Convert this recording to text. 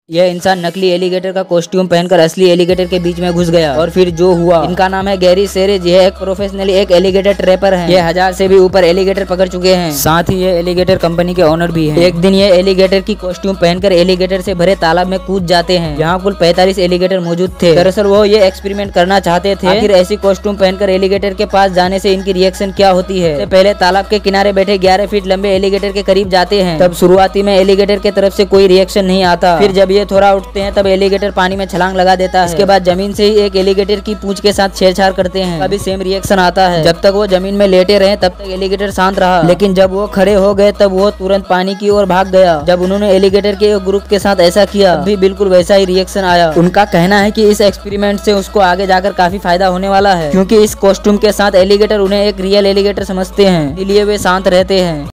यह इंसान नकली एलिगेटर का कॉस्ट्यूम पहनकर असली एलिगेटर के बीच में घुस गया और फिर जो हुआ। इनका नाम है गैरी सेरेज। यह एक प्रोफेशनली एक एलिगेटर ट्रैपर है। ये 1000 से भी ऊपर एलिगेटर पकड़ चुके हैं। साथ ही ये एलिगेटर कंपनी के ओनर भी हैं। एक दिन ये एलिगेटर की कॉस्ट्यूम पहनकर एलिगेटर से भरे तालाब में कूद जाते हैं। यहाँ कुल 45 एलिगेटर मौजूद थे। दरअसल वो ये एक्सपेरिमेंट करना चाहते थे आखिर ऐसी कॉस्ट्यूम पहनकर एलिगेटर के पास जाने से इनकी रिएक्शन क्या होती है। पहले तालाब के किनारे बैठे 11 फीट लंबे एलिगेटर के करीब जाते हैं। तब शुरुआती में एलिगेटर के तरफ से कोई रिएक्शन नहीं आता। फिर जब ये थोड़ा उठते हैं तब एलिगेटर पानी में छलांग लगा देता है। इसके बाद जमीन से ही एक एलिगेटर की पूंछ के साथ छेड़छाड़ करते हैं। अभी सेम रिएक्शन आता है। जब तक वो जमीन में लेटे रहे तब तक एलिगेटर शांत रहा, लेकिन जब वो खड़े हो गए तब वो तुरंत पानी की ओर भाग गया। जब उन्होंने एलिगेटर के ग्रुप के साथ ऐसा किया भी बिल्कुल वैसा ही रिएक्शन आया। उनका कहना है कि इस एक्सपेरिमेंट से उसको आगे जाकर काफी फायदा होने वाला है, क्योंकि इस कॉस्ट्यूम के साथ एलिगेटर उन्हें एक रियल एलिगेटर समझते हैं, इसलिए वे शांत रहते हैं।